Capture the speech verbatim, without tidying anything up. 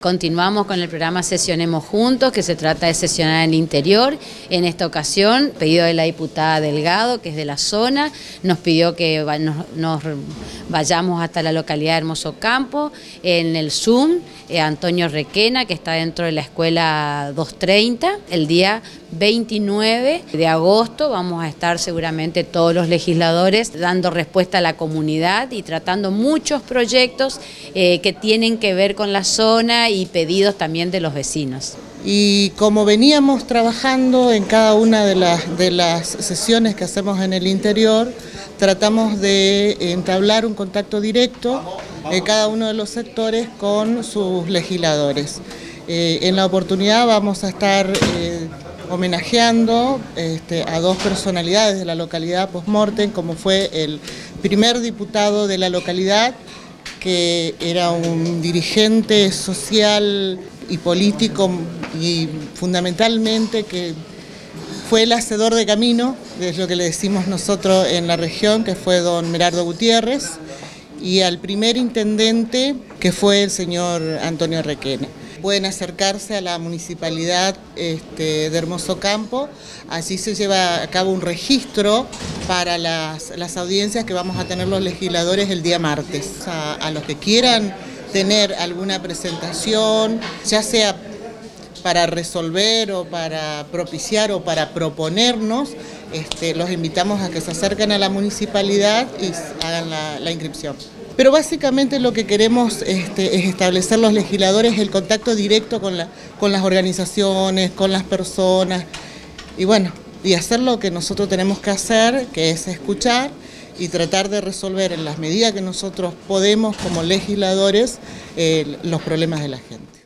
Continuamos con el programa Sesionemos Juntos, que se trata de sesionar en el interior. En esta ocasión, pedido de la diputada Delgado, que es de la zona, nos pidió que nos, nos vayamos hasta la localidad de Hermoso Campo. En el Zoom, eh, Antonio Requena, que está dentro de la escuela doscientos treinta, el día veintinueve de agosto vamos a estar seguramente todos los legisladores dando respuesta a la comunidad y tratando muchos proyectos eh, que tienen que ver con la zona y pedidos también de los vecinos. Y como veníamos trabajando en cada una de las, de las sesiones que hacemos en el interior, tratamos de entablar un contacto directo en cada uno de los sectores con sus legisladores. Eh, en la oportunidad vamos a estar eh, homenajeando este, a dos personalidades de la localidad post-mortem, como fue el primer diputado de la localidad, que era un dirigente social y político y fundamentalmente que fue el hacedor de camino, es lo que le decimos nosotros en la región, que fue don Merardo Gutiérrez, y al primer intendente, que fue el señor Antonio Requena. Pueden acercarse a la municipalidad este, de Hermoso Campo, allí se lleva a cabo un registro para las, las audiencias que vamos a tener los legisladores el día martes. A, a los que quieran tener alguna presentación, ya sea para resolver o para propiciar o para proponernos, este, los invitamos a que se acerquen a la municipalidad y hagan la, la inscripción. Pero básicamente lo que queremos este, es establecer los legisladores el contacto directo con, la, con las organizaciones, con las personas, y bueno, y hacer lo que nosotros tenemos que hacer, que es escuchar y tratar de resolver en las medidas que nosotros podemos como legisladores eh, los problemas de la gente.